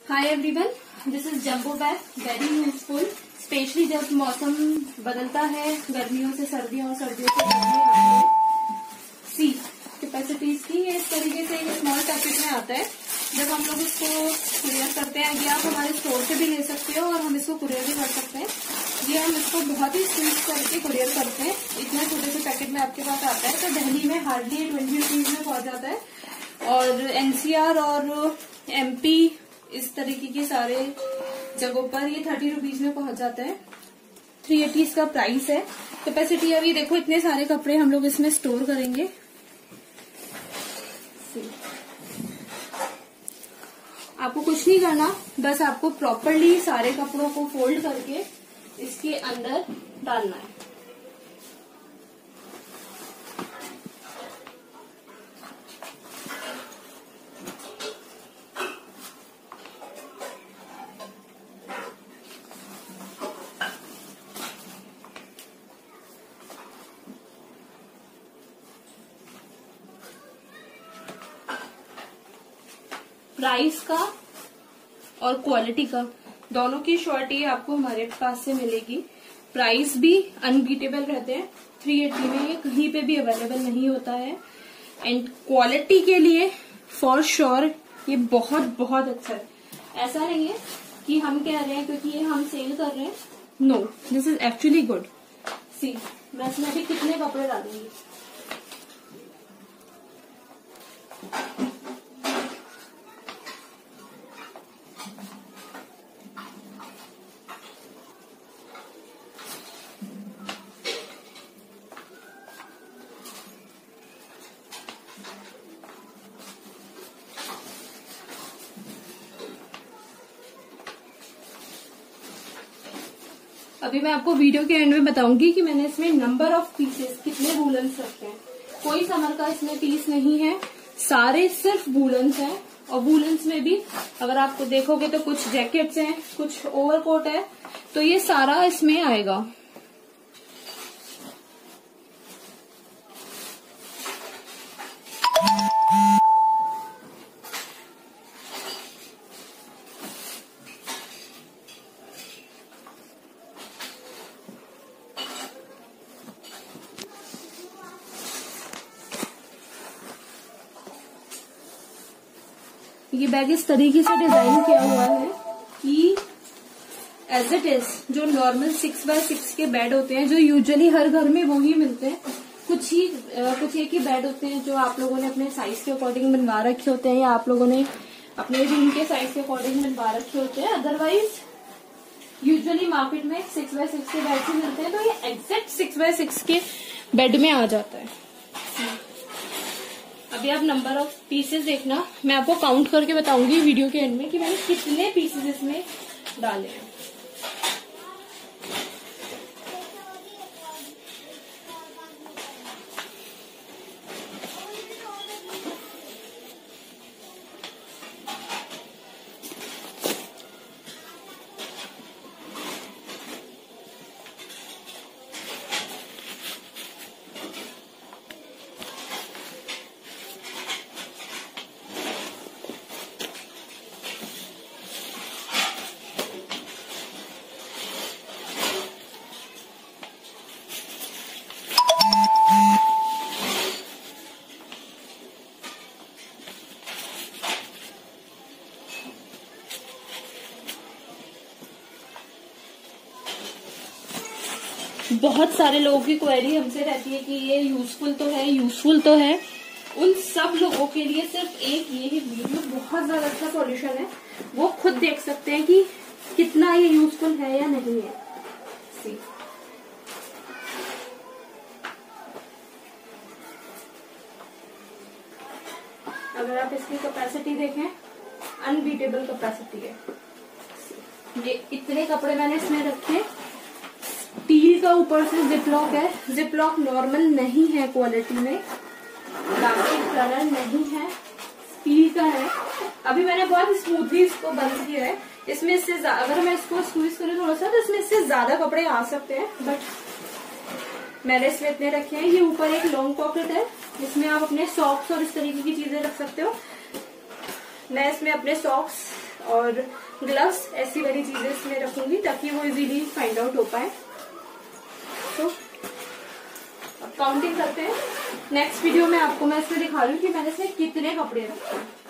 Hi everyone, this is jumbo bag, very useful, specially जब मौसम बदलता है गर्मियों से सर्दियों और सर्दियों से गर्मी आती है। सी कैपेसिटीज की ये इस तरीके से एक स्मॉल पैकेट में आता है। जब हम लोग इसको कुरियर करते हैं, ये आप हमारे स्टोर से भी ले सकते हो और हम इसको कुरियर भी कर सकते हैं। ये हम इसको बहुत ही स्वीट करके कुरियर करते हैं। इतने छोटे से पैकेट में आपके पास आता है, तो दिल्ली में हार्डली 20 रुपीज में पहुंच जाता है और एनसीआर और एमपी इस तरीके के सारे जगहों पर ये 30 रुपीज में पहुंच जाता है। 380 इसका प्राइस है। कैपेसिटी अभी देखो, इतने सारे कपड़े हम लोग इसमें स्टोर करेंगे। आपको कुछ नहीं करना, बस आपको प्रॉपरली सारे कपड़ों को फोल्ड करके इसके अंदर डालना है। प्राइस का और क्वालिटी का दोनों की श्योरिटी आपको हमारे पास से मिलेगी। प्राइस भी अनबीटेबल रहते हैं। 380 में ये कहीं पे भी अवेलेबल नहीं होता है। एंड क्वालिटी के लिए फॉर श्योर ये बहुत बहुत अच्छा है। ऐसा नहीं है कि हम कह रहे हैं क्योंकि ये हम सेल कर रहे हैं। No, this is actually good. See, मैं इसमें भी कितने कपड़े डालूंगी। अभी मैं आपको वीडियो के एंड में बताऊंगी कि मैंने इसमें नंबर ऑफ पीसेस कितने वूलन्स रखे हैं। कोई समर का इसमें पीस नहीं है, सारे सिर्फ वूलन्स हैं। और वूलन्स में भी अगर आपको देखोगे तो कुछ जैकेट्स हैं, कुछ ओवरकोट है, तो ये सारा इसमें आएगा। ये बैग इस तरीके से डिजाइन किया हुआ है कि एज इट इज जो नॉर्मल 6x6 के बेड होते हैं, जो यूजुअली हर घर में वो ही मिलते हैं। कुछ एक ही बेड होते हैं जो आप लोगों ने अपने साइज के अकॉर्डिंग बनवा रखे होते हैं, या आप लोगों ने अपने रूम के साइज के अकॉर्डिंग बनवा रखे होते हैं। अदरवाइज यूजुअली मार्केट में 6x6 के बेड ही मिलते हैं, तो ये एग्जैक्ट 6x6 के बेड में आ जाता है। अभी आप नंबर ऑफ पीसेस देखना, मैं आपको काउंट करके बताऊंगी वीडियो के एंड में कि मैंने कितने पीसेस इसमें डाले हैं। बहुत सारे लोगों की क्वेरी हमसे रहती है कि ये यूजफुल तो है। उन सब लोगों के लिए सिर्फ एक ये ही वीडियो बहुत ज्यादा अच्छा सॉल्यूशन है। वो खुद देख सकते हैं कि कितना ये यूजफुल है या नहीं है। सी, अगर आप इसकी कैपेसिटी देखें, अनबीटेबल कैपेसिटी है। ये इतने कपड़े मैंने इसमें रखे। स्टील का ऊपर से जिपलॉक है। जिपलॉक नॉर्मल नहीं है क्वालिटी में, प्लास्टिक कलर नहीं है, स्टील का है। अभी मैंने बहुत स्मूथली इसको बंद किया है। इसमें इससे अगर मैं इसको स्क्वीज करूँ थोड़ा सा, तो इसमें इससे ज्यादा कपड़े आ सकते हैं, बट मैंने इसमें इतने रखे हैं। ये ऊपर एक लॉन्ग पॉकेट है, इसमें आप अपने सॉक्स और इस तरीके की चीजें रख सकते हो। मैं इसमें अपने सॉक्स और ग्लव्स, ऐसी वाली चीजें इसमें रखूंगी ताकि वो इजीली फाइंड आउट हो पाए। तो अब काउंटिंग करते हैं। नेक्स्ट वीडियो में आपको मैं इसमें दिखा रही हूँ कि मैंने इसमें कितने कपड़े रखे हैं।